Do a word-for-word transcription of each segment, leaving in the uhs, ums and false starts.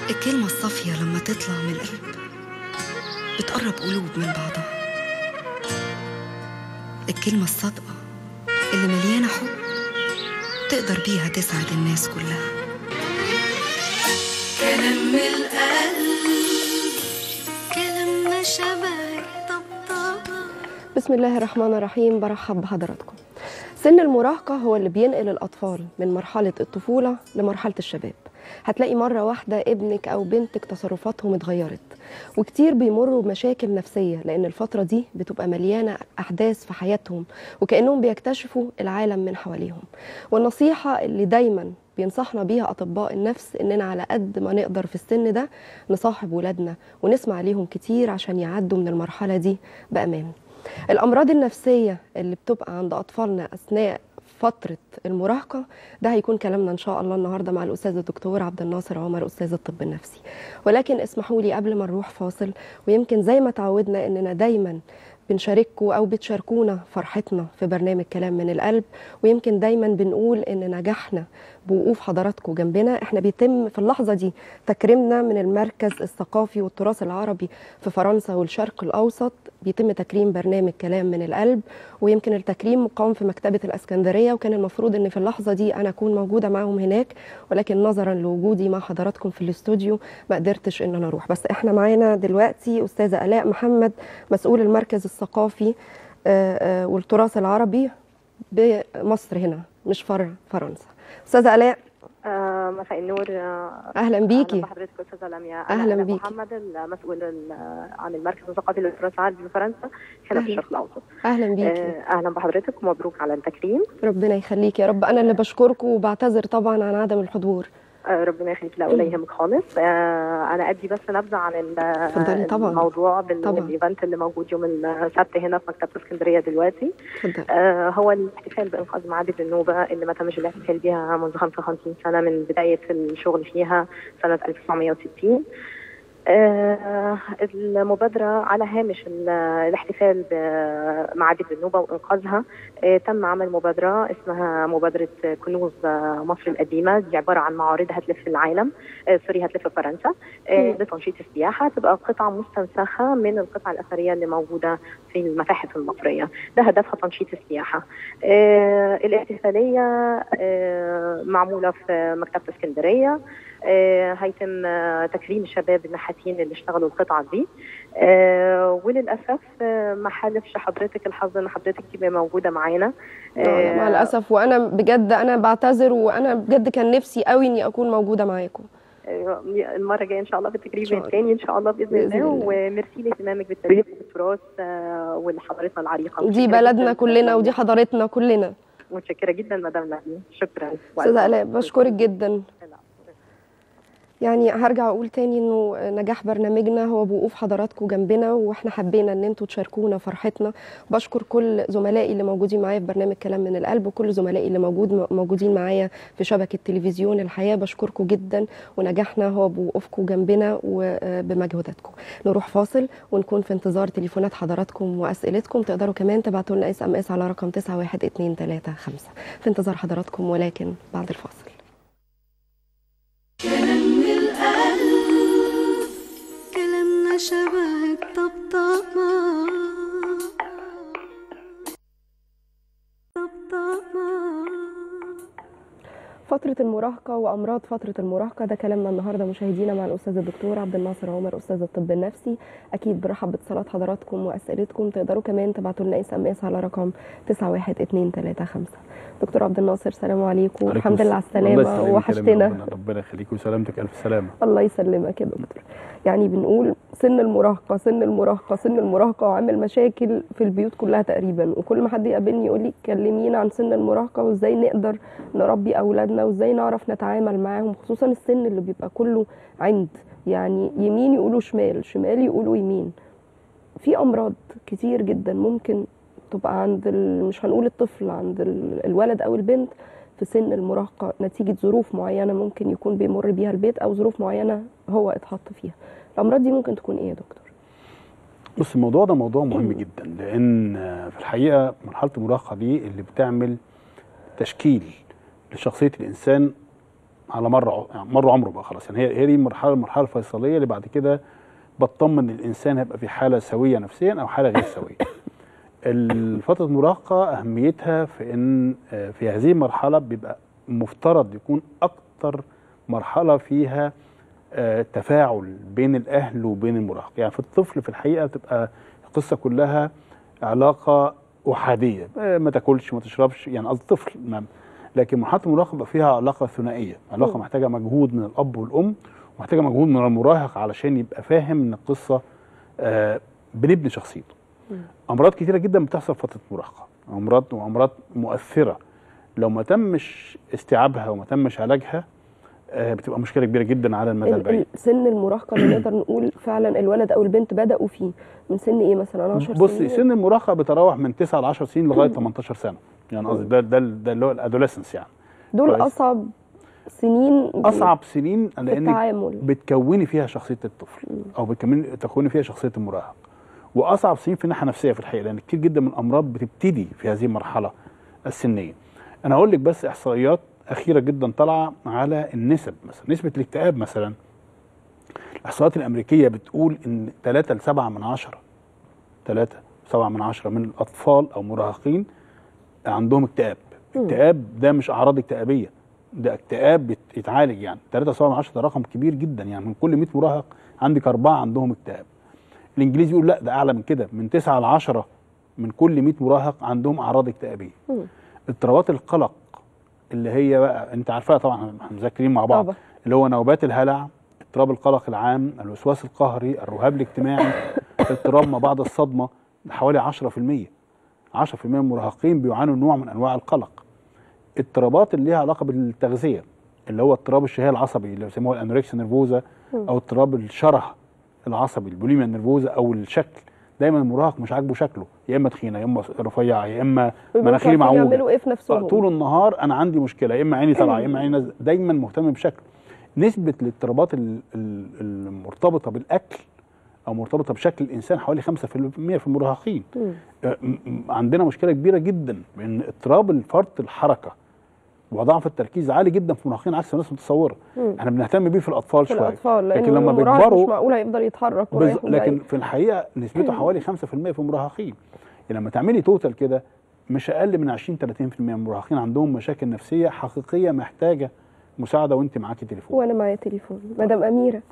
الكلمة الصافية لما تطلع من القلب بتقرب قلوب من بعضها. الكلمة الصادقة اللي مليانة حب تقدر بيها تسعد الناس كلها. كلام من القلب، كلام شبه طبطبة. بسم الله الرحمن الرحيم. برحب بحضراتكم. سن المراهقة هو اللي بينقل الأطفال من مرحلة الطفولة لمرحلة الشباب. هتلاقي مرة واحدة ابنك أو بنتك تصرفاتهم اتغيرت، وكتير بيمروا بمشاكل نفسية لأن الفترة دي بتبقى مليانة أحداث في حياتهم وكأنهم بيكتشفوا العالم من حواليهم. والنصيحة اللي دايما بينصحنا بيها أطباء النفس إننا على قد ما نقدر في السن ده نصاحب ولادنا ونسمع ليهم كتير عشان يعدوا من المرحلة دي بأمان. الأمراض النفسية اللي بتبقى عند أطفالنا أثناء فترة المراهقة ده هيكون كلامنا إن شاء الله النهاردة مع الأستاذ الدكتور عبد الناصر عمر أستاذ الطب النفسي. ولكن اسمحوا لي قبل ما نروح فاصل، ويمكن زي ما تعودنا إننا دايما بنشارككم أو بتشاركونا فرحتنا في برنامج كلام من القلب، ويمكن دايما بنقول إن نجاحنا بوقوف حضراتكم جنبنا. احنا بيتم في اللحظة دي تكريمنا من المركز الثقافي والتراث العربي في فرنسا والشرق الأوسط، بيتم تكريم برنامج كلام من القلب، ويمكن التكريم مقام في مكتبة الإسكندرية، وكان المفروض إن في اللحظة دي أنا أكون موجودة معهم هناك، ولكن نظرا لوجودي مع حضراتكم في الاستوديو ما قدرتش إن أنا أروح. بس احنا معانا دلوقتي أستاذة آلاء محمد، مسؤول المركز الثقافي والتراث العربي بمصر هنا مش فرع فرنسا. أستاذة آلاء، آه مساء النور. آه اهلا بيكي. اهلا بحضرتك استاذه لميا. اهلا أنا بيكي. محمد المسؤول عن المركز الثقافي للتراث العربي بفرنسا هنا في الشرق الاوسط. اهلا بيكي. آه اهلا بحضرتك ومبروك على التكريم. ربنا يخليكي يا رب. انا اللي بشكركم وبعتذر طبعا عن عدم الحضور. آه ربنا يخليك. لا ولا يهمك خالص. آه انا ادي بس نبذه عن الموضوع بالايفنت اللي موجود يوم السبت هنا في مكتبه اسكندريه دلوقتي. آه هو الاحتفال بانقاذ معابد النوبه اللي ما تمش الاحتفال بها منذ خمسة وخمسين سنه من بدايه الشغل فيها سنه ألف وتسعمائة وستين. آه المبادرة على هامش الاحتفال بمعابد النوبة وإنقاذها. آه تم عمل مبادرة اسمها مبادرة كنوز مصر القديمة، دي عبارة عن معارض هتلف العالم، آه سوري هتلف فرنسا آه لتنشيط السياحة. تبقى قطعة مستنسخة من القطع الأثرية اللي موجودة في المتاحف المصرية، ده هدفها تنشيط السياحة. آه الاحتفالية آه معمولة في مكتبة اسكندرية. آه هيتم آه تكريم الشباب النحاتين اللي اشتغلوا القطعه دي. آه وللاسف آه ما حالفش حضرتك الحظ ان حضرتك تبقى موجوده معانا. آه مع الاسف، وانا بجد انا بعتذر، وانا بجد كان نفسي قوي اني اكون موجوده معاكم. آه المره الجايه ان شاء الله بالتكريم الثاني ان شاء الله باذن الله. وميرسي لاهتمامك بالتاريخ والتراث آه وحضارتنا العريقه. دي بلدنا كلنا ودي حضارتنا كلنا. متشكره جدا مدام ناديه. شكرا. استاذه آلاء بشكرك جدا. يعني هرجع اقول تاني انه نجاح برنامجنا هو بوقوف حضراتكم جنبنا، واحنا حبينا ان انتوا تشاركونا فرحتنا. بشكر كل زملائي اللي موجودين معايا في برنامج كلام من القلب، وكل زملائي اللي موجود موجودين معايا في شبكه تلفزيون الحياه. بشكركم جدا، ونجاحنا هو بوقوفكم جنبنا وبمجهوداتكم. نروح فاصل ونكون في انتظار تليفونات حضراتكم واسئلتكم. تقدروا كمان تبعتوا لنا اس ام اس على رقم تسعة واحد اتنين تلاتة خمسة. في انتظار حضراتكم ولكن بعد الفاصل. كلامنا شبه الطبطبة طبطبة. فترة المراهقة وأمراض فترة المراهقة ده كلامنا النهاردة مشاهدينا مع الأستاذ الدكتور عبد الناصر عمر أستاذ الطب النفسي. أكيد برحب باتصالات حضراتكم وأسئلتكم. تقدروا كمان تبعتوا لنا اس ام اس على رقم تسعة واحد اتنين تلاتة خمسة. دكتور عبد الناصر سلام عليكم. الحمد لله على السلامة، وحشتنا. ربنا يخليك وسلامتك ألف سلامة. الله يسلمك يا دكتور. يعني بنقول سن المراهقة سن المراهقة سن المراهقة وعامل مشاكل في البيوت كلها تقريبا، وكل ما حد يقابلني يقول لي كلمينا عن سن المراهقة وازاي نقدر نربي أولادنا وازاي نعرف نتعامل معاهم، خصوصا السن اللي بيبقى كله عند، يعني يمين يقولوا شمال، شمال يقولوا يمين. في أمراض كتير جدا ممكن تبقى عند مش هنقول الطفل، عند الولد أو البنت في سن المراهقة نتيجة ظروف معينة ممكن يكون بيمر بيها البيت أو ظروف معينة هو اتحط فيها. الأمراض دي ممكن تكون إيه يا دكتور؟ بص، الموضوع ده موضوع مهم جدا، لأن في الحقيقة مرحلة المراهقة دي اللي بتعمل تشكيل لشخصية الإنسان على مره يعني مره عمره بقى خلاص. يعني هي هي دي المرحله المرحله الفيصليه اللي بعد كده بتطمن الانسان هيبقى في حاله سويه نفسيا او حاله غير سويه. فتره المراهقه اهميتها في ان في هذه المرحله بيبقى مفترض يكون اكتر مرحله فيها تفاعل بين الاهل وبين المراهق. يعني في الطفل في الحقيقه بتبقى القصه كلها علاقه احاديه، ما تاكلش ما تشربش، يعني قصدي طفل. لكن مرحله المراهقه بيبقى فيها علاقه ثنائيه، علاقه م. محتاجه مجهود من الاب والام ومحتاجه مجهود من المراهق علشان يبقى فاهم ان القصه آه بنبني شخصيته. م. امراض كتيره جدا بتحصل في فتره المراهقه، امراض وامراض مؤثره لو ما تمش استيعابها وما تمش علاجها آه بتبقى مشكله كبيره جدا على المدى البعيد. سن المراهقه اللي نقدر نقول فعلا الولد او البنت بداوا فيه من سن ايه مثلا؟ عشر سنين؟ بصي سن المراهقه بتراوح من تسعة ل عشر سنين لغايه تمنتاشر سنه، يعني قصدي ده ده ده اللي هو الادوليسنس يعني. دول كويس. اصعب سنين اصعب سنين لانك التعامل. بتكوني فيها شخصيه الطفل او بتكوني تكوني فيها شخصيه المراهق. واصعب سنين في الناحيه النفسيه في الحقيقه، لان كتير جدا من الامراض بتبتدي في هذه المرحله السنيه. انا هقول لك بس احصائيات اخيره جدا طالعه على النسب. مثلا نسبه الاكتئاب مثلا، الاحصائيات الامريكيه بتقول ان ثلاثة لسبعة من عشرة ثلاثة لسبعة من عشرة من الاطفال او مراهقين عندهم اكتئاب. اكتئاب ده مش اعراض اكتئابيه، ده اكتئاب يتعالج. يعني ثلاثة لسبعة من عشرة ده رقم كبير جدا، يعني من كل مية مراهق عندك أربعة عندهم اكتئاب. الانجليزي يقول لا ده اعلى من كده، من تسعة ل عشرة من كل مية مراهق عندهم اعراض اكتئابيه. اضطرابات القلق اللي هي بقى انت عارفاها طبعا، احنا مذاكرين مع بعض، اللي هو نوبات الهلع، اضطراب القلق العام، الوسواس القهري، الرهاب الاجتماعي، اضطراب ما بعد الصدمه، حوالي عشرة في المية عشرة في المية من المراهقين بيعانوا نوع من انواع القلق. اضطرابات اللي ليها علاقه بالتغذيه، اللي هو اضطراب الشهيه العصبي اللي بيسموه الانوركسيا نيرفوزا، او اضطراب الشره العصبي البوليميا نيرفوزا، او الشكل. دايما المراهق مش عاجبه شكله، يا اما تخينه يا اما رفيعه يا اما مناخيري معوجه، يعملوا ايه في نفسهم طول النهار انا عندي مشكله، يا اما عيني طالعه يا اما عيني نازله، دايما مهتم بشكله. نسبه الاضطرابات المرتبطه بالاكل او مرتبطه بشكل الانسان حوالي خمسة في المية في المراهقين. عندنا مشكله كبيره جدا بان اضطراب الفرط الحركه وضعف التركيز عالي جدا في المراهقين عكس الناس متصوره. احنا بنهتم بيه في الاطفال في شويه، الأطفال لكن لما بيكبروا مش معقول هيفضل يتحرك بز... لكن في الحقيقه نسبته حوالي خمسة في المية في المراهقين. يعني لما تعملي توتال كده مش اقل من عشرين ثلاثين في المية من المراهقين عندهم مشاكل نفسيه حقيقيه محتاجه مساعده. وانت معاكي تليفون وانا معايا تليفون. مدام اميره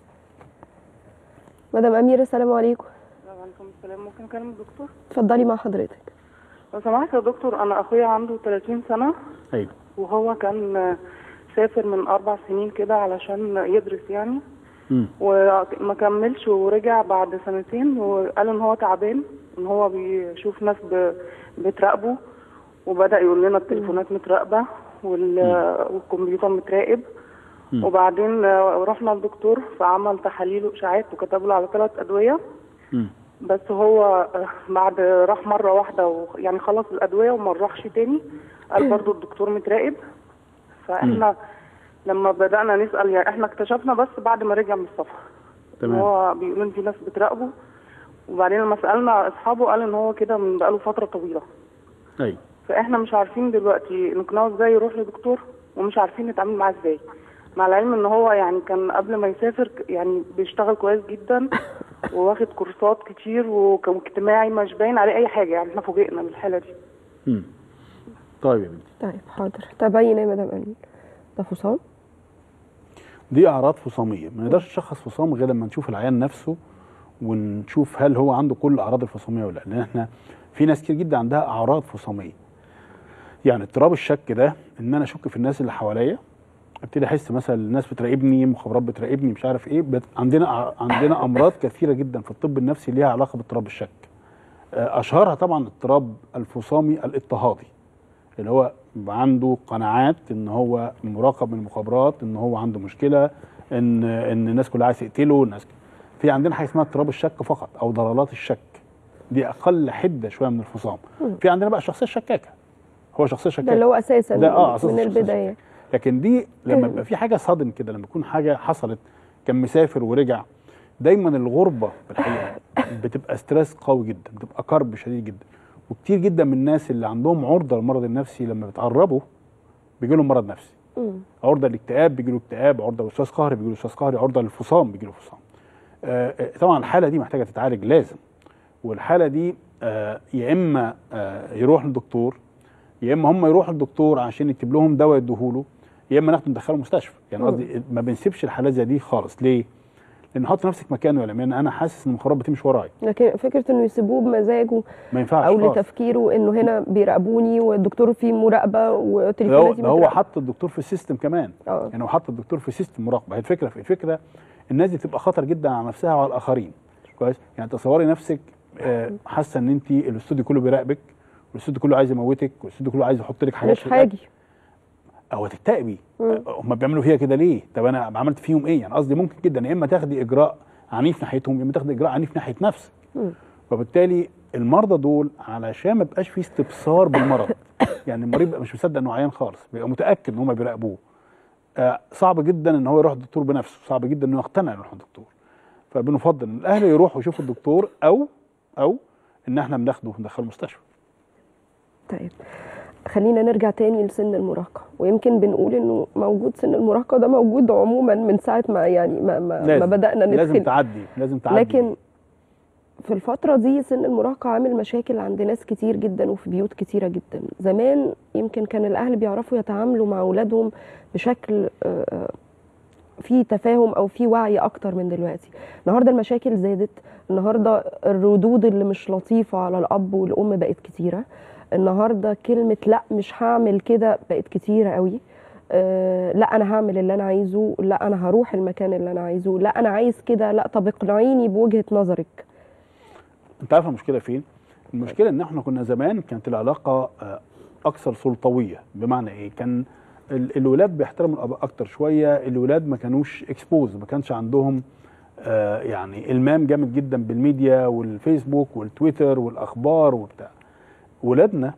مدام اميره السلام عليكم. وعليكم السلام. ممكن اكلم الدكتور؟ اتفضلي مع حضرتك. لو سمحت يا دكتور، انا اخويا عنده ثلاثين سنه. ايوه. وهو كان سافر من اربع سنين كده علشان يدرس يعني. امم وما كملش ورجع بعد سنتين وقال ان هو تعبان، ان هو بيشوف ناس بتراقبه، وبدا يقول لنا التليفونات متراقبه والكمبيوتر متراقب. مم. وبعدين رحنا للدكتور فعمل تحاليل واشاعات وكتب له على ثلاث ادويه. مم. بس هو بعد راح مره واحده يعني خلص الادويه وما راحش تاني، قال برضو الدكتور متراقب. فاحنا مم. لما بدانا نسال يعني احنا اكتشفنا بس بعد ما رجع من السفر. تمام. هو بيقول ان في ناس بتراقبه، وبعدين لما سالنا اصحابه قال ان هو كده من بقاله فتره طويله. ايوه. فاحنا مش عارفين دلوقتي نقنعه ازاي يروح لدكتور، ومش عارفين نتعامل معاه ازاي، مع العلم ان هو يعني كان قبل ما يسافر يعني بيشتغل كويس جدا وواخد كورسات كتير واجتماعي مش باين عليه اي حاجه. يعني احنا فوجئنا من الحاله دي. امم طيب يا بنتي. طيب حاضر. تبين يا مدام امين. ده فصام؟ دي اعراض فصاميه، ما نقدرش نشخص فصام غير لما نشوف العيان نفسه ونشوف هل هو عنده كل اعراض الفصاميه ولا لا، لان احنا في ناس كتير جدا عندها اعراض فصاميه. يعني اضطراب الشك ده ان انا اشك في الناس اللي حواليا، ابتدي احس مثلا الناس بتراقبني، مخابرات بتراقبني، مش عارف ايه. بت... عندنا عندنا امراض كثيره جدا في الطب النفسي ليها علاقه باضطراب الشك. اشهرها طبعا اضطراب الفصامي الاضطهادي، اللي هو عنده قناعات ان هو مراقب من المخابرات، ان هو عنده مشكله، ان ان الناس كلها عايزه تقتله. الناس في عندنا حاجه اسمها اضطراب الشك فقط او ضلالات الشك، دي اقل حده شويه من الفصام. في عندنا بقى الشخصيه الشكاكه، هو شخصيه شكاكه ده اللي هو اساسا ده اه أساس من البدايه. لكن دي لما يبقى في حاجه صادم كده، لما يكون حاجه حصلت كان مسافر ورجع، دايما الغربه في الحقيقه بتبقى ستريس قوي جدا، بتبقى كرب شديد جدا. وكتير جدا من الناس اللي عندهم عرضه للمرض النفسي لما بيتعربوا بيجي لهم مرض نفسي. عرضه للاكتئاب بيجي له اكتئاب، عرضه لوسواس قهري بيجي له وسواس قهري، عرضه للفصام بيجي له فصام. آه طبعا الحاله دي محتاجه تتعالج لازم، والحاله دي آه يا اما آه يروح للدكتور، يا اما هم يروحوا للدكتور عشان يكتب لهم دواء يدوهوله، يا اما ناخده ندخله مستشفى. يعني قصدي ما بنسيبش الحالات زي دي خالص. ليه؟ لان حط نفسك مكانه يا لميان، انا حاسس ان المخدرات بتمشي ورايا. لكن فكره انه يسيبوه بمزاجه ما ينفعش او خالص. لتفكيره انه هنا بيراقبوني والدكتور فيه مراقبه وتليفوناتي ده هو حط الدكتور في السيستم كمان. أوه. يعني هو حط الدكتور في سيستم مراقبه. هي الفكره في الفكره الناس دي تبقى خطر جدا على نفسها وعلى الاخرين. كويس؟ يعني تصوري نفسك حاسه ان انت الاستوديو كله بيراقبك، والاستوديو كله عايز يموتك، والاستوديو كله عايز يحط لك حاجات مش هاجي او تكتئبي. هم بيعملوا فيها كده ليه؟ طب انا عملت فيهم ايه؟ يعني قصدي ممكن جدا يا اما تاخدي اجراء عنيف ناحيتهم، يا اما تاخدي اجراء عنيف ناحيه نفسك. وبالتالي المرضى دول علشان ما يبقاش في استبصار بالمرض، يعني المريض بيبقى مش مصدق انه عيان خالص، بيبقى متاكد ان هم بيراقبوه. آه صعب جدا ان هو يروح الدكتور بنفسه، صعب جدا انه يقتنع انه يروح الدكتور. فبنفضل ان الاهل يروحوا يشوفوا الدكتور او او ان احنا بناخده وندخله المستشفى. طيب خلينا نرجع تاني لسن المراهقه، ويمكن بنقول انه موجود سن المراهقه ده موجود عموما من ساعه ما يعني ما ما, لازم. ما بدانا ندخل، لازم تعدي لازم تعدي لكن في الفتره دي سن المراهقه عامل مشاكل عند ناس كتير جدا وفي بيوت كتيره جدا. زمان يمكن كان الاهل بيعرفوا يتعاملوا مع اولادهم بشكل في تفاهم او في وعي اكتر من دلوقتي. النهارده المشاكل زادت، النهارده الردود اللي مش لطيفه على الاب والام بقت كتيره، النهارده كلمه لا مش هعمل كده بقت كتيره قوي. أه لا انا هعمل اللي انا عايزه، لا انا هروح المكان اللي انا عايزه، لا انا عايز كده، لا طب اقنعيني بوجهه نظرك. انت عارف المشكله فين؟ المشكله ان احنا كنا زمان كانت العلاقه اكثر سلطويه. بمعنى ايه؟ كان الولاد بيحترموا الاباء اكتر شويه، الولاد ما كانوش اكسبوز، ما كانش عندهم آه يعني المام جامد جدا بالميديا والفيسبوك والتويتر والاخبار وبتاع. ولادنا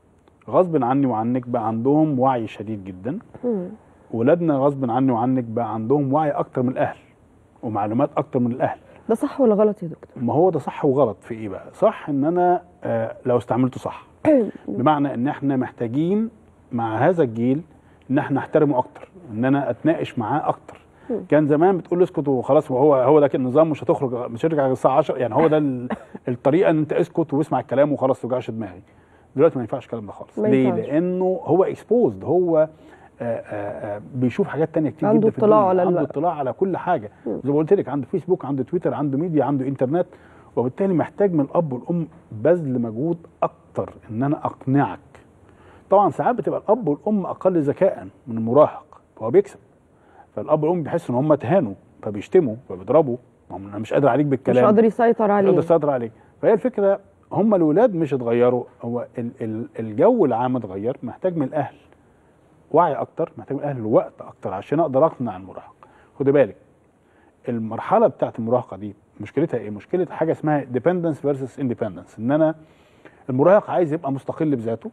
غصب عني وعنك بقى عندهم وعي شديد جدا. ولادنا غصب عني وعنك بقى عندهم وعي اكتر من الاهل ومعلومات اكتر من الاهل. ده صح ولا غلط يا دكتور؟ ما هو ده صح وغلط في ايه بقى؟ صح ان انا آه لو استعملته صح. بمعنى ان احنا محتاجين مع هذا الجيل ان احنا نحترمه اكتر، ان انا اتناقش معاه اكتر. كان زمان بتقول له اسكت وخلاص، وهو هو ده النظام، مش هتخرج مش هترجع الساعه عشرة، يعني هو ده الطريقه ان انت اسكت واسمع الكلام وخلاص ما توجعش دماغي. دلوقتي ما ينفعش الكلام ده خالص. ليه؟ لانه هو اكسبوزد، هو آآ آآ بيشوف حاجات تانية كتير عنده جدا في اطلاع على عنده اطلاع على كل حاجه. زي ما قلت لك عنده فيسبوك، عنده تويتر، عنده ميديا، عنده انترنت. وبالتالي محتاج من الاب والام بذل مجهود اكتر ان انا اقنعك. طبعا ساعات بتبقى الاب والام اقل ذكاء من المراهق فهو بيكسب، فالاب والام بيحسوا ان هم اتهانوا فبيشتموا فبيضربوا، انا مش قادر عليك بالكلام، مش قادر يسيطر عليه، مش قادر يسيطر عليك. فهي الفكره هم الولاد مش اتغيروا، هو الجو العام اتغير. محتاج من الاهل وعي اكتر، محتاج من الاهل وقت اكتر عشان اقدر اقنع المراهق. خدي بالك المرحله بتاعت المراهقه دي مشكلتها ايه؟ مشكله حاجه اسمها ديبندنس فيرسس اندبندنس، ان انا المراهق عايز يبقى مستقل بذاته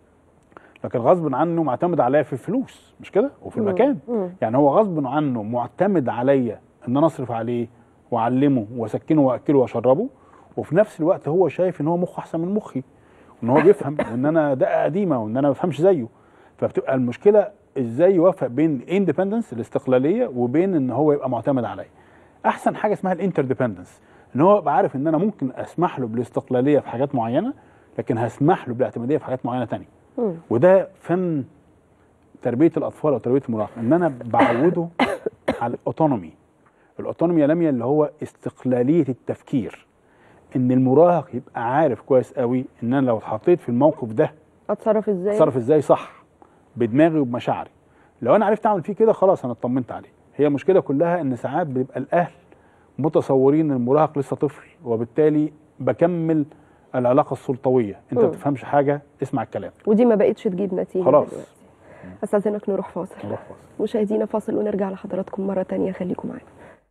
لكن غصب عنه معتمد عليا في الفلوس، مش كده؟ وفي المكان. يعني هو غصب عنه معتمد عليا ان انا اصرف عليه واعلمه واسكنه واكله واشربه، وفي نفس الوقت هو شايف ان هو مخه احسن من مخي، وان هو بيفهم وان انا دقه قديمه وان انا ما بفهمش زيه. فبتبقى المشكله ازاي يوفق بين اندبندنس الاستقلاليه وبين ان هو يبقى معتمد عليا. احسن حاجه اسمها الانترديبندنس، ان هو يبقى عارف ان انا ممكن اسمح له بالاستقلاليه في حاجات معينه لكن هسمح له بالاعتماديه في حاجات معينه ثانيه. وده فن تربيه الاطفال او تربيه المراهق، ان انا بعوده على الاوتونومي. الاوتونومي يا لميا اللي هو استقلاليه التفكير، ان المراهق يبقى عارف كويس قوي ان انا لو اتحطيت في الموقف ده اتصرف ازاي اتصرف ازاي صح بدماغي وبمشاعري. لو انا عرفت اعمل فيه كده خلاص انا اطمنت عليه. هي المشكله كلها ان ساعات بيبقى الاهل متصورين ان المراهق لسه طفل، وبالتالي بكمل العلاقه السلطويه، انت ما بتفهمش حاجه اسمع الكلام، ودي ما بقتش تجيب نتيجه خلاص. استاذنك نروح فاصل. نروح فاصل مشاهدينا، فاصل ونرجع لحضراتكم مره ثانيه، خليكم معانا.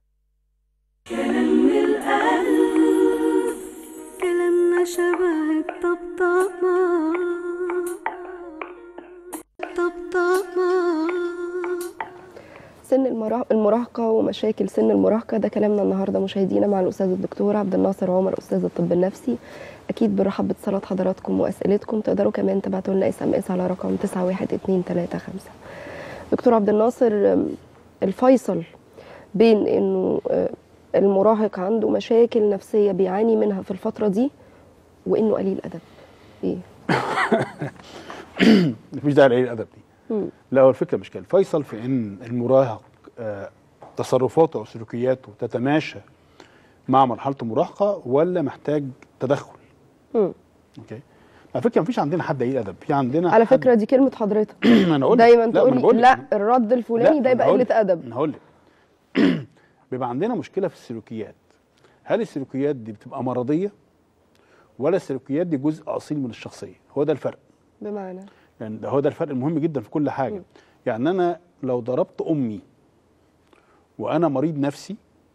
كلام القلب كلامنا شبه الطبطبة طبطبة. سن المراهقه ومشاكل سن المراهقه ده كلامنا النهارده مشاهدينا مع الاستاذ الدكتور عبد الناصر عمر، استاذ الطب النفسي. اكيد برحب باتصالات حضراتكم واسئلتكم. تقدروا كمان تبعتوا لنا اس ام اس على رقم تسعة واحد اتنين تلاتة خمسة. دكتور عبد الناصر، الفيصل بين انه المراهق عنده مشاكل نفسيه بيعاني منها في الفتره دي وانه قليل ادب ايه؟ مفيش داعي لقليل الادب دي. مم. لا، هو الفكره مش كده. الفيصل في ان المراهق آه تصرفاته او سلوكياته تتماشى مع مرحله المراهقه ولا محتاج تدخل. امم اوكي. على فكره مفيش عندنا حد قليل ادب، في عندنا على فكره دي كلمه حضرتك. انا اقول دايما تقولي لا الرد الفلاني ده يبقى قله ادب. انا هقول لك بيبقى عندنا مشكله في السلوكيات. هل السلوكيات دي بتبقى مرضيه ولا السلوكيات دي جزء اصيل من الشخصيه؟ هو ده الفرق. بمعنى يعني ده هو ده الفرق المهم جدا في كل حاجه. م. يعني انا لو ضربت امي وانا مريض نفسي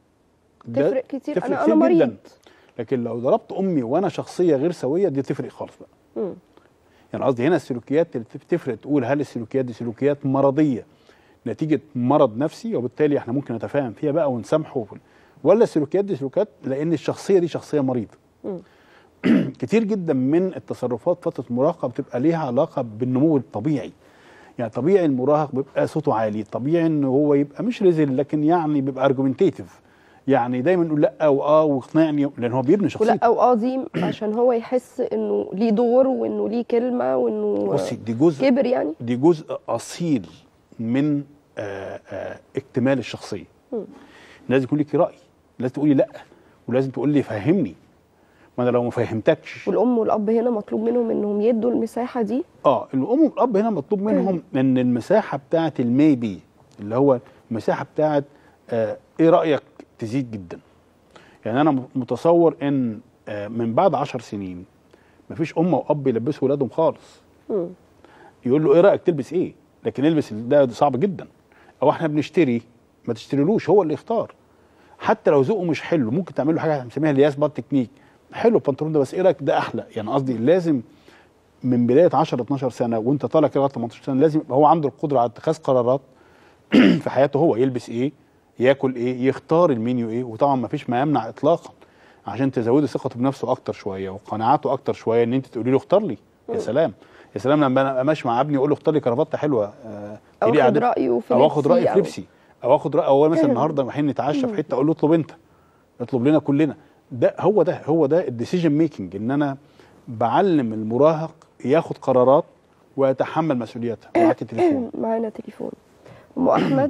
تفرق كتير. تفرق انا كتير انا مريض جدا. لكن لو ضربت امي وانا شخصيه غير سويه دي تفرق خالص بقى. م. يعني قصدي هنا السلوكيات اللي بتفرق، تقول هل السلوكيات دي سلوكيات مرضيه نتيجه مرض نفسي وبالتالي احنا ممكن نتفاهم فيها بقى ونسامحه، ولا السلوكيات دي سلوكيات لان الشخصيه دي شخصيه مريضه. م. كتير جدا من التصرفات فتره المراهقه بتبقى ليها علاقه بالنمو الطبيعي. يعني طبيعي المراهق بيبقى صوته عالي، طبيعي ان هو يبقى مش رزل لكن يعني بيبقى ارجومنتيتيف، يعني دايما يقول لا واه واقنعني، لان هو بيبني شخصيته. ولا واه دي عشان هو يحس انه ليه دور وانه ليه كلمه وانه بصي دي جزء كبر، يعني دي جزء اصيل من آآ آآ اكتمال الشخصيه. م. لازم يكون لك راي، لازم تقولي لا، ولازم تقول لي فهمني، ما انا لو ما فهمتكش. والام والاب هنا مطلوب منهم انهم يدوا المساحه دي. اه الام والاب هنا مطلوب منهم م. ان المساحه بتاعه الميبي اللي هو المساحه بتاعه آه ايه رايك تزيد جدا. يعني انا متصور ان آه من بعد عشر سنين مفيش ام واب يلبسوا ولادهم خالص. م. يقول له ايه رايك تلبس ايه، لكن البس ده, ده صعب جدا. او احنا بنشتري، ما تشتريلوش، هو اللي يختار. حتى لو ذوقه مش حلو ممكن تعمل له حاجه بنسميها الياس بار تكنيك، حلو البنطلون ده بس ايه رايك ده احلى. يعني قصدي لازم من بدايه عشرة اتناشر سنه وانت طالع كده لغايه تمنتاشر سنه لازم يبقى هو عنده القدره على اتخاذ قرارات في حياته، هو يلبس ايه، ياكل ايه، يختار المنيو ايه. وطبعا ما فيش ما يمنع اطلاقا عشان تزودي ثقته بنفسه اكتر شويه وقناعاته اكتر شويه ان انت تقولي له اختار لي. يا سلام يا سلام لما انا ماشي مع ابني اقول له اختار لي كرافته حلوه، آه او اخد رايه في او اخد رايه في لبسي، او اخد رايه. او مثلا النهارده رايحين نتعشى في حته اقول له اطلب انت، اطلب لنا كلنا. ده هو ده هو ده الديسيجن ميكنج، ان انا بعلم المراهق ياخد قرارات ويتحمل مسؤوليتها. معاك تليفون. معانا تليفون. ام احمد.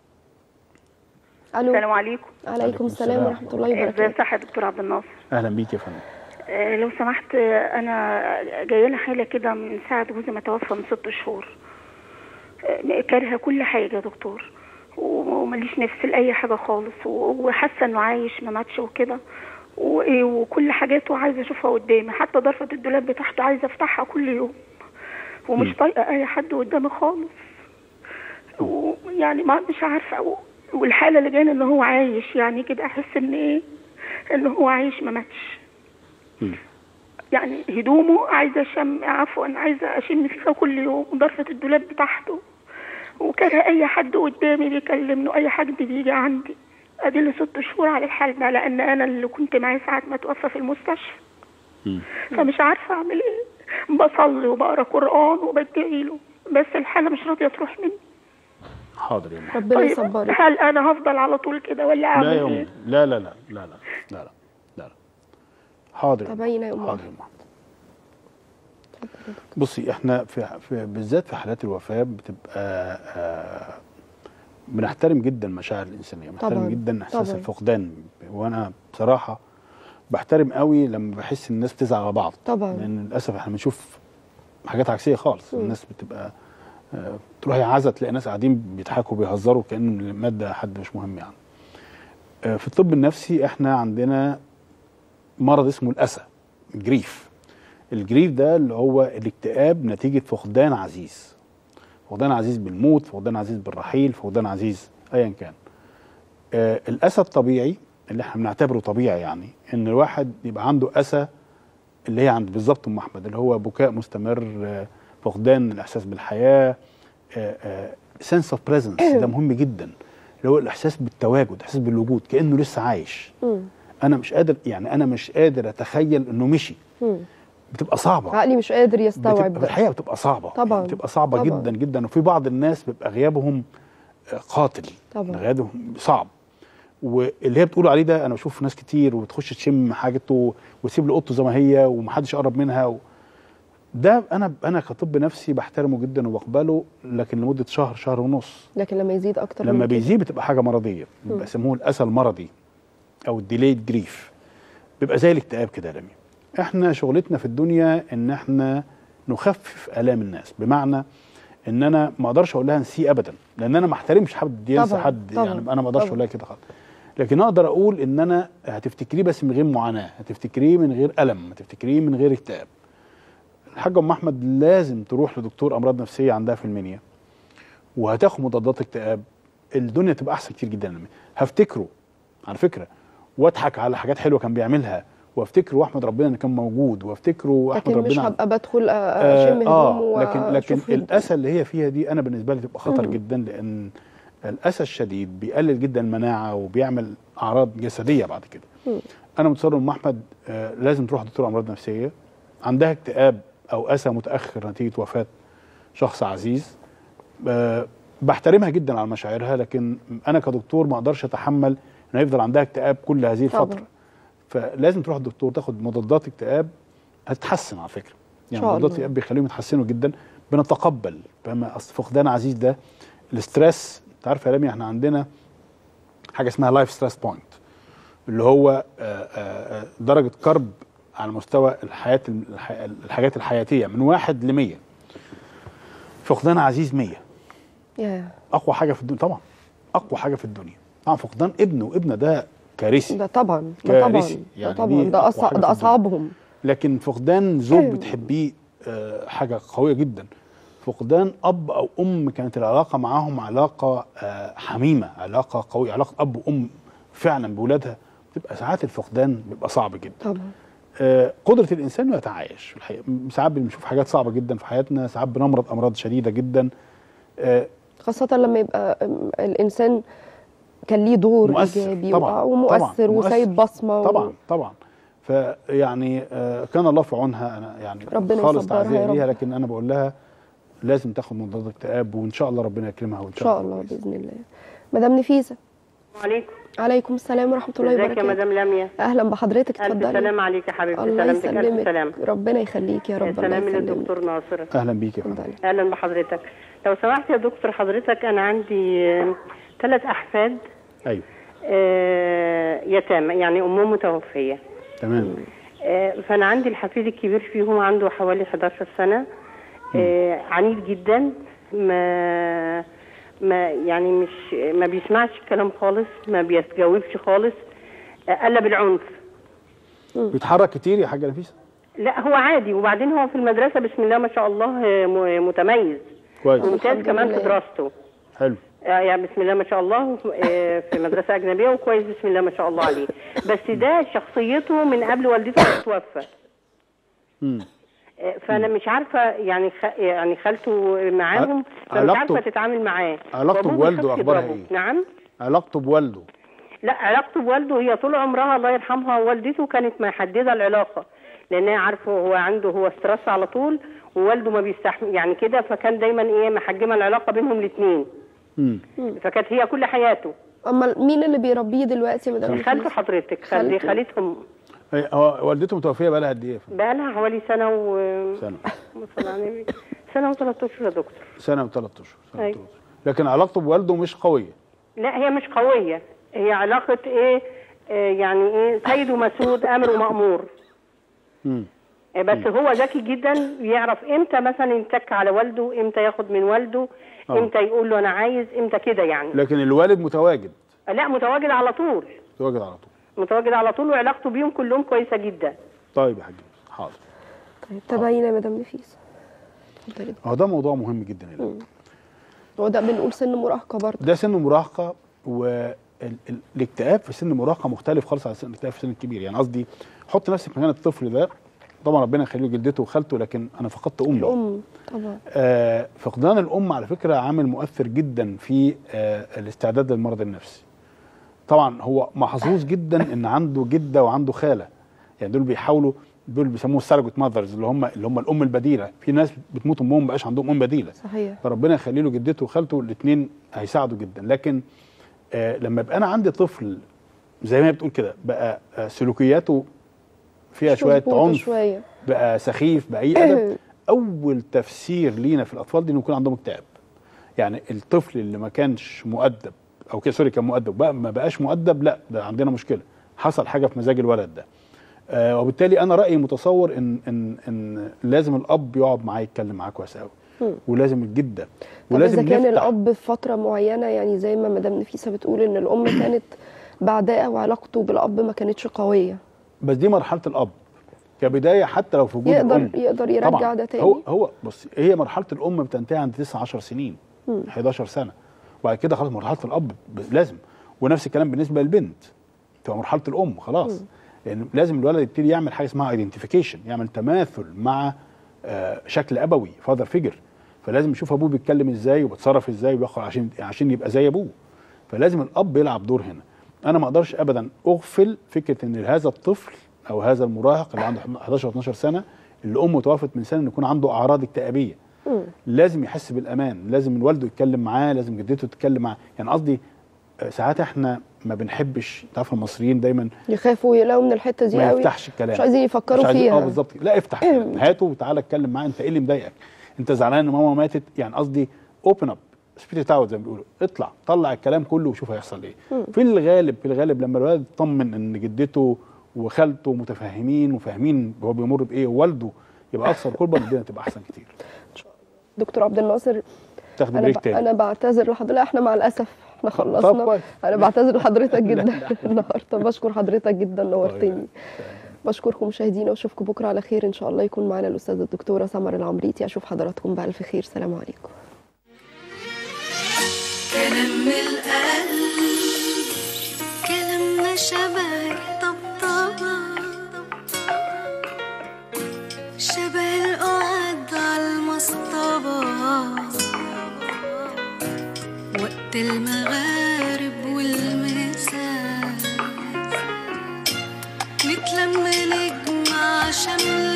الو. السلام عليكم. عليكم السلام ورحمه الله وبركاته. ازي صحه دكتور عبد الناصر؟ اهلا بيك يا فندم. آه لو سمحت، انا جايه لي حاله كده من ساعه جوزي ما توفى من ست شهور. آه كارهه كل حاجه يا دكتور، وماليش نفس لاي حاجه خالص، وحاسه انه عايش ما ماتش وكده، وكل حاجاته عايزه اشوفها قدامي، حتى ضرفه الدولاب بتاعته عايزه افتحها كل يوم، ومش طايقه اي حد قدامي خالص. ويعني ما مش عارفه، والحاله اللي جايه ان هو عايش، يعني كده احس ان ايه، ان هو عايش ما ماتش. يعني هدومه عايزه اشم، عفوا عايزه اشم فيها كل يوم، ضرفه الدولاب بتاعته، وكان اي حد قدامي بيكلمني، اي حد بيجي عندي. ادي لي ست شهور على الحال ده، لان انا اللي كنت معاه ساعه ما توفى في المستشفى. م. فمش عارفه اعمل ايه. بصلي وبقرا قران وبدعي له، بس الحاله مش راضيه تروح مني. حاضر يا ربنا طيب يصبرك. هل انا هفضل على طول كده ولا اعمل لا ايه؟ لا لا لا لا لا لا لا لا حاضر. تبين يا ام. حاضر يا ام. بصي احنا في, في بالذات في حالات الوفاه بتبقى آه بنحترم جدا مشاعر الانسانيه، بنحترم جدا احساس الفقدان. وانا بصراحه بحترم قوي لما بحس ان الناس بتزعل على بعض طبعا، لان للاسف احنا بنشوف حاجات عكسيه خالص. م. الناس بتبقى آه تروحي عزا تلاقي ناس قاعدين بيضحكوا بيهزروا كأن الماده حد مش مهم. يعني آه في الطب النفسي احنا عندنا مرض اسمه الاسى، الجريف. الجريف ده اللي هو الاكتئاب نتيجه فقدان عزيز، فقدان عزيز بالموت، فقدان عزيز بالرحيل، فقدان عزيز ايا كان. آه الاسى الطبيعي اللي احنا بنعتبره طبيعي، يعني ان الواحد يبقى عنده اسى اللي هي عند بالظبط ام احمد، اللي هو بكاء مستمر، آه فقدان الاحساس بالحياه، سنس اوف بريزنس. ده مهم جدا، اللي هو الاحساس بالتواجد، الاحساس بالوجود، كانه لسه عايش. م. انا مش قادر، يعني انا مش قادر اتخيل انه مشي. م. بتبقى صعبه، عقلي مش قادر يستوعب ده. الحقيقه بتبقى صعبه طبعا، بتبقى صعبه طبعا. جدا جدا. وفي بعض الناس بيبقى غيابهم قاتل طبعا، غيابهم صعب. واللي هي بتقولوا عليه ده انا بشوف ناس كتير وتخش تشم حاجته وتسيب له اوضته زي ما هي ومحدش يقرب منها و... ده انا انا كطب نفسي بحترمه جدا وبقبله، لكن لمده شهر شهر ونص. لكن لما يزيد اكتر لما بيزيد بتبقى حاجه مرضيه، بيسموه الاسى المرضي او الديليد جريف، بيبقى زي الاكتئاب كده يا لميا. احنا شغلتنا في الدنيا ان احنا نخفف الام الناس، بمعنى ان انا ما اقدرش اقول لها نسي ابدا، لان انا ما احترمش حد ينسى حد طبعًا. يعني انا ما اقدرش اقول لها كده خالص، لكن اقدر اقول ان انا هتفتكريه بس من غير معاناه، هتفتكريه من غير الم، هتفتكريه من غير اكتئاب. الحاجه ام احمد لازم تروح لدكتور امراض نفسيه عندها في المنيا وهتاخد مضادات اكتئاب، الدنيا تبقى احسن كتير جدا. هفتكره على فكره واضحك على حاجات حلوه كان بيعملها، وافتكره واحمد ربنا ان كان موجود، وافتكره واحمد ربنا، لكن مش هبقى بدخل اشم هدومه. اه لكن لكن الاسى اللي هي فيها دي انا بالنسبه لي تبقى خطر مم. جدا، لان الاسى الشديد بيقلل جدا المناعه وبيعمل اعراض جسديه بعد كده. مم. انا متصور ام احمد آه لازم تروح دكتور امراض نفسيه، عندها اكتئاب او اسى متاخر نتيجه وفاه شخص عزيز. آه بحترمها جدا على مشاعرها، لكن انا كدكتور ما اقدرش اتحمل ان يفضل عندها اكتئاب كل هذه الفتره طبعا. فلازم تروح الدكتور تاخد مضادات اكتئاب، هتتحسن على فكره، يعني مضادات الاكتئاب بيخليهم يتحسنوا جدا. بنتقبل، فاهمه؟ اصل فقدان عزيز ده الاسترس، انت عارف يا رامي احنا عندنا حاجه اسمها لايف ستريس بوينت، اللي هو آآ آآ درجه كرب على مستوى الحياه الحاجات الحياتيه من واحد لمية. فقدان عزيز مية yeah. اقوى حاجه في الدنيا طبعا، اقوى حاجه في الدنيا طبعا. فقدان ابن وابنه ده كارثي، ده طبعا ده طبعا يعني ده طبعا ده, أص... ده اصعبهم. لكن فقدان زوج بتحبيه آه حاجه قويه جدا. فقدان اب او ام كانت العلاقه معاهم علاقه آه حميمه، علاقه قويه، علاقه اب وام فعلا باولادها، بتبقى ساعات الفقدان بيبقى صعب جدا طبعا. آه قدره الانسان انه يتعايش الحقيقه. ساعات بنشوف حاجات صعبه جدا في حياتنا، ساعات بنمرض امراض شديده جدا، آه خاصه لما يبقى الانسان كان ليه دور ايجابي ومؤثر وسايب بصمه طبعا و... طبعا. فيعني آه كان الله في عونها، انا يعني ربنا خالص تعزيه ليها، لكن انا بقول لها لازم تاخد مضادات اكتئاب، وان شاء الله ربنا يكرمها وان شاء الله باذن الله. مدام نفيسه. وعليكم عليكم السلام ورحمه الله وبركاته. ازيك يا مدام لميا؟ اهلا بحضرتك، اتفضلي. الف سلام عليك يا حبيبتي. الله سلامتك، الف سلام. ربنا يخليك يا رب. سلام للدكتور ناصر. اهلا بيك يا فندم. اهلا بحضرتك. لو سمحت يا دكتور، حضرتك انا عندي ثلاث احفاد ايوه آه يتامى، يعني امهم متوفيه. تمام. آه فانا عندي الحفيد الكبير فيهم عنده حوالي حداشر سنه، آه عنيد جدا، ما ما يعني مش ما بيسمعش الكلام خالص، ما بيتجاوبش خالص، آه قلب العنف. بيتحرك كتير يا حاجه نفيسه؟ لا هو عادي، وبعدين هو في المدرسه بسم الله ما شاء الله متميز كويس، ممتاز كمان في دراسته. حلو يعني بسم الله ما شاء الله في مدرسه اجنبيه وكويس بسم الله ما شاء الله عليه، بس ده شخصيته من قبل والدته ما تتوفى. امم فانا مش عارفه يعني خ... يعني خالته معاهم، فمش عارفه تتعامل معاه. علاقته بوالده اخبارها ايه؟ نعم علاقته بوالده؟ لا علاقته بوالده هي طول عمرها الله يرحمها والدته كانت محدده العلاقه، لانها عارفه هو عنده هو ستريس على طول، ووالده ما بيستحمل يعني كده، فكان دايما ايه محجمه العلاقه بينهم الاثنين. امم فكانت هي كل حياته. اما مين اللي بيربيه دلوقتي يا مدام؟ خالته حضرتك، خالتي خالتهم. هو والدته متوفيه بقى لها قد ايه؟ بقى لها حوالي سنه و سنه سنه وثلاث اشهر يا دكتور. سنه وثلاث اشهر. أيوة. لكن علاقته بوالده مش قويه؟ لا هي مش قويه، هي علاقه ايه آه يعني ايه سيد ومسعود، امر ومامور. امم بس مم. هو ذكي جدا، يعرف امتى مثلا يتك على والده، امتى ياخد من والده، أوه. امتى يقول له انا عايز، امتى كده يعني. لكن الوالد متواجد؟ لا متواجد على طول. متواجد على طول. متواجد على طول، وعلاقته بيهم كلهم كويسه جدا. طيب يا حاج حاضر. طيب تابعينا يا مدام نفيسه. اتفضلي. هو ده موضوع مهم جدا هنا. هو ده بنقول سن مراهقه برضه. ده سن مراهقه، والاكتئاب في سن مراهقه مختلف خالص عن الاكتئاب في سن كبير. يعني قصدي حط نفسك مكان الطفل ده، طبعا ربنا يخليه جدته وخالته، لكن انا فقدت امي. الام طبعا. آه فقدان الام على فكره عامل مؤثر جدا في آه الاستعداد للمرض النفسي. طبعا هو محظوظ جدا ان عنده جده وعنده خاله، يعني دول بيحاولوا دول بيسموه السرجت ماذرز، اللي هم اللي هم الام البديله. في ناس بتموت امهم ما بقاش عندهم ام بديله. صحيح. فربنا يخلي له جدته وخالته، الاثنين هيساعدوا جدا. لكن آه لما يبقى انا عندي طفل زي ما هي بتقول كده بقى آه سلوكياته فيها شويه عنف شوية. بقى سخيف باي ادب، اول تفسير لينا في الاطفال دي انه يكون عندهم اكتئاب. يعني الطفل اللي ما كانش مؤدب او كده سوري كان مؤدب بقى ما بقاش مؤدب، لا ده عندنا مشكله، حصل حاجه في مزاج الولد ده. آه وبالتالي انا رايي متصور ان ان ان لازم الاب يقعد معاه يتكلم معاه كويس قوي، ولازم الجده، ولازم اذا كان الاب في فتره معينه، يعني زي ما مدام نفيسه بتقول ان الام كانت بعدها وعلاقته بالاب ما كانتش قويه، بس دي مرحله الاب كبدايه حتى لو في وجود يقدر الام يقدر يرجع طبعًا. ده تاني. هو هو بص، هي مرحله الام بتنتهي عند تسعة عشر سنين، م. حداشر سنه، وبعد كده خلاص مرحله الاب لازم. ونفس الكلام بالنسبه للبنت، تبقى مرحله الام خلاص، لان يعني لازم الولد يبتدي يعمل حاجه اسمها ايدنتيفيكيشن، يعمل تماثل مع آه شكل ابوي، فادر فيجر. فلازم يشوف ابوه بيتكلم ازاي وبيتصرف ازاي وبياخد عشان عشان يبقى زي ابوه. فلازم الاب يلعب دور هنا. انا ما اقدرش ابدا اغفل فكره ان هذا الطفل او هذا المراهق اللي عنده حداشر اتناشر سنه اللي امه توفت من سنه ان يكون عنده اعراض اكتئابيه. م. لازم يحس بالامان، لازم والده يتكلم معاه، لازم جدته تتكلم معاه. يعني قصدي ساعات احنا ما بنحبش، تعرف المصريين دايما يخافوا يلاقوا من الحته دي قوي، ما يفتحش الكلام، مش عايزين يفكروا عايزين فيها. اه بالظبط، لا افتح هاته وتعالى اتكلم معاه، انت ايه اللي مضايقك؟ انت زعلان ان ماما ماتت؟ يعني قصدي اوبن اب سبيريت اوت زي ما بيقولوا، اطلع طلع الكلام كله وشوف هيحصل ايه. م. في الغالب في الغالب لما الولد يطمن ان جدته وخالته متفاهمين وفاهمين هو بيمر بايه، ووالده يبقى اكثر قربا، الدنيا تبقى احسن كتير. دكتور عبد الناصر، تاخد انا بريك تاني. انا بعتذر لحضرتك، لا احنا مع الاسف احنا خلصنا. انا بعتذر لحضرتك جدا النهارده، بشكر حضرتك جدا، نورتني. بشكركم مشاهدينا واشوفكم بكره على خير ان شاء الله. يكون معنا الاستاذه الدكتوره سمر العمريتي. اشوف حضراتكم بالف خير، سلام عليكم. كلام من القلب، كلامنا شبه الطبطبة، شبه القعد على المصطبة وقت المغارب والمساء، نتلم نجمع شمل